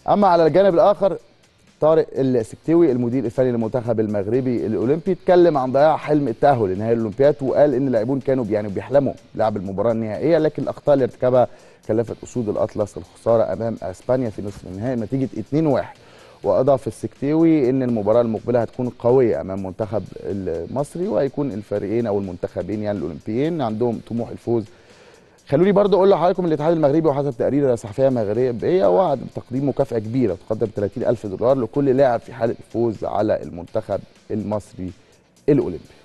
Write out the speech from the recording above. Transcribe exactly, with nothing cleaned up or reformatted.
اما على الجانب الاخر طارق السكتوي المدير الفني للمنتخب المغربي الاولمبي اتكلم عن ضياع حلم التاهل لنهائي الاولمبياد، وقال ان اللاعبون كانوا يعني بيحلموا لعب المباراه النهائيه، لكن الاخطاء اللي ارتكبها كلفت اسود الاطلس الخساره امام اسبانيا في نصف النهائي نتيجه اتنين واحد. واضاف السكتوي ان المباراه المقبله هتكون قويه امام منتخب المصري، وهيكون الفريقين او المنتخبين يعني الاولمبيين عندهم طموح الفوز. خلوني برضو اقول لحضراتكم الاتحاد المغربي وحسب تقرير صحفيه مغربيه وعد بتقديم مكافاه كبيره تقدر ثلاثين ألف دولار لكل لاعب في حاله الفوز على المنتخب المصري الاولمبي.